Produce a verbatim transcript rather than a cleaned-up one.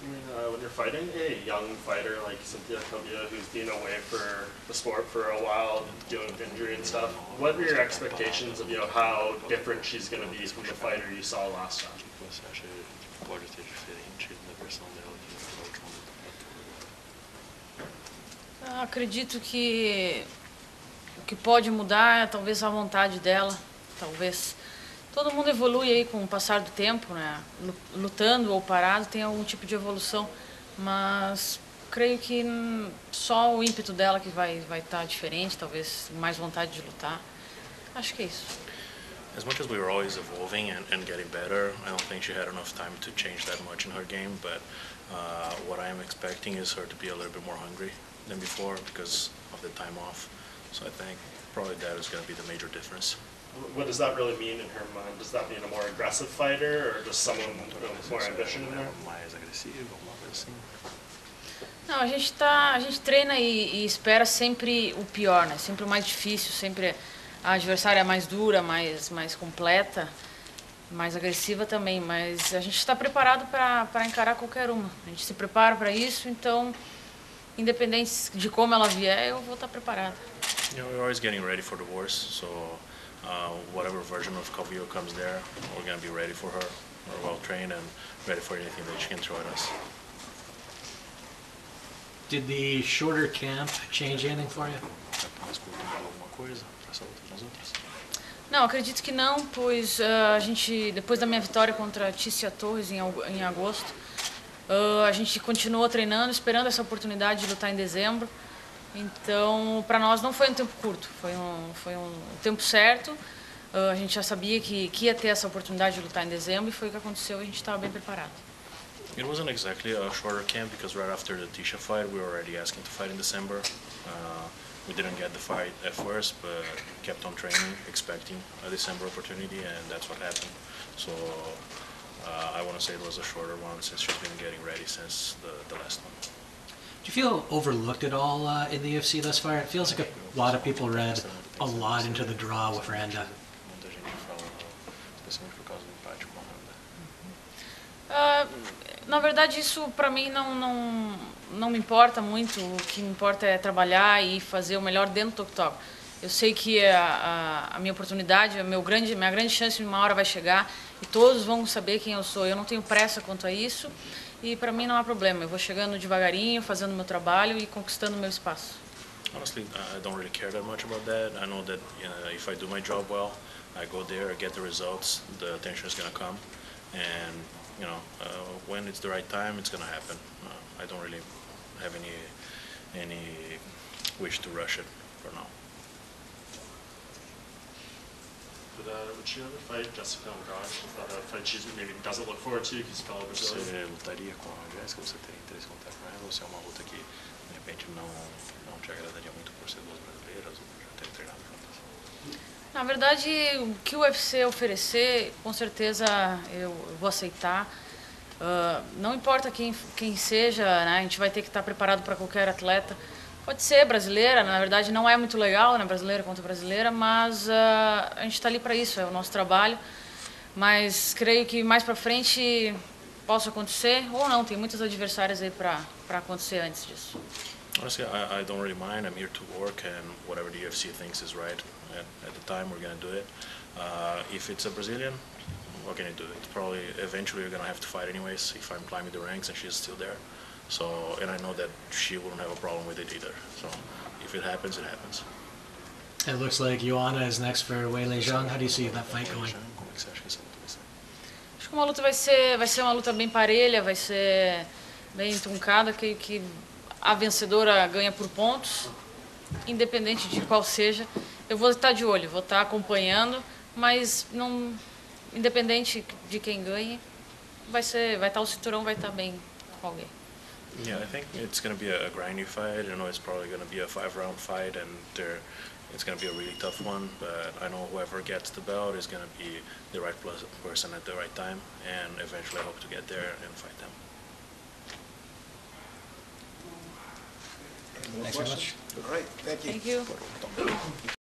I mean, uh, when you're fighting a young fighter like Cynthia Calvillo, who's been away for the sport for a while, dealing with injury and stuff, what are your expectations of, you know, how different she's going to be from the fighter you saw last time? Você acha que pode ter diferente na versão dela que na última luta? Acredito que o que pode mudar é talvez a vontade dela, talvez. Todo mundo evolui aí com o passar do tempo, né? Lutando ou parado tem algum tipo de evolução, mas creio que só o ímpeto dela que vai vai estar diferente, talvez mais vontade de lutar. Acho que é isso. As much as we were always evolving and, and getting better, I don't think she had enough time to change that much in her game, but uh, what I am expecting is her to be a little bit more hungry than before because of the time off. So I think probably that is going to be the major difference. What does that really mean in her mind? Does that mean a more aggressive fighter or just someone with more ambition in there? Mais agressivo, alguma coisa assim. Não, a gente tá, a gente treina e, e espera sempre o pior, né? Sempre o mais difícil, sempre a adversária mais dura, mais mais completa, mais agressiva também, mas a gente está preparado para para encarar qualquer uma. A gente se prepara para isso, então independente de como ela vier, eu vou estar preparada. You know, we're always getting ready for the worst, so uh, whatever version of Calvillo comes there, we're going to be ready for her. We're well trained and ready for anything that she can throw at us. Did the shorter camp change anything for you? Mais curto mudou alguma coisa para essa luta das outras? Não, acredito que não, pois uh, a gente, depois da minha vitória contra a Tícia Torres em, em agosto, uh, a gente continuou treinando, esperando essa oportunidade de lutar em dezembro. Então, para nós não foi um tempo curto, foi um, foi um tempo certo. Uh, a gente já sabia que, que ia ter essa oportunidade de lutar em dezembro e foi o que aconteceu e a gente estava bem preparado. It wasn't exactly a shorter camp because right after the Tisha fight, we were already asking to fight in December. Uh, we didn't get the fight at first, but kept on training, expecting a December opportunity, and that's what happened. So uh, I want to say it was a shorter one since she's been getting ready since the, the last one. Do you feel overlooked at all uh, in the U F C thus far? It feels like a lot of people read a lot into the draw with Randa. Muita gente fala, especialmente por causa do empate com a Uh, Randa. na verdade, isso para mim não, não, não me importa muito. O que me importa é trabalhar e fazer o melhor dentro do octógono. Eu sei que a, a, a minha oportunidade, a meu grande, minha grande chance uma hora vai chegar e todos vão saber quem eu sou. Eu não tenho pressa quanto a isso e para mim não há problema. Eu vou chegando devagarinho, fazendo meu trabalho e conquistando meu espaço. Honestly, I don't really care that much about that. I know that uh, if I do my job well, I go there, I get the results, the attention is going to come, and you know, uh, when it's the right time, it's going to happen. Uh, I don't really have any any wish to rush it for now. Would, uh, would she ever fight Jessica Andrade? Is that a fight she maybe doesn't look forward to because fellow Brazilian? Você lutaria com a Jéssica? Você teria interesse em lutar com ela? Ou se é uma luta que de repente não não te agradaria muito por ser duas brasileiras ou já ter treinado juntas? Na verdade, o que o U F C oferecer, com certeza eu vou aceitar. Uh, não importa quem, quem seja, né, a gente vai ter que estar preparado para qualquer atleta. Pode ser brasileira, na verdade não é muito legal, né, brasileira contra brasileira, mas uh, a gente está ali para isso, é o nosso trabalho. Mas creio que mais para frente possa acontecer ou não, tem muitos adversários aí para para acontecer antes disso. Honestly, I, I don't really mind. I'm here to work, and whatever the U F C thinks is right at, at the time, we're going to do it. Uh, if it's a Brazilian, what can you do? It's probably eventually you're going to have to fight anyways if I'm climbing the ranks and she's still there. So, and I know that she wouldn't have a problem with it either. So, if it happens, it happens. It looks like Joanna is next for Weili Zhang. How do you see that fight going? Como é que você acha que essa luta vai ser? Acho que uma luta vai ser, vai ser uma luta bem parelha, vai ser bem truncada, que, que a vencedora ganha por pontos, independente de qual seja. Eu vou estar de olho, vou estar acompanhando, mas não, independente de quem ganhe, vai ser, vai estar o cinturão, vai estar bem com alguém. Yeah, I think it's going to be a, a grindy fight. I know it's probably going to be a five-round fight, and there, it's going to be a really tough one. But I know whoever gets the belt is going to be the right person at the right time, and eventually I hope to get there and fight them. Thanks very much. All right, thank you. Thank you.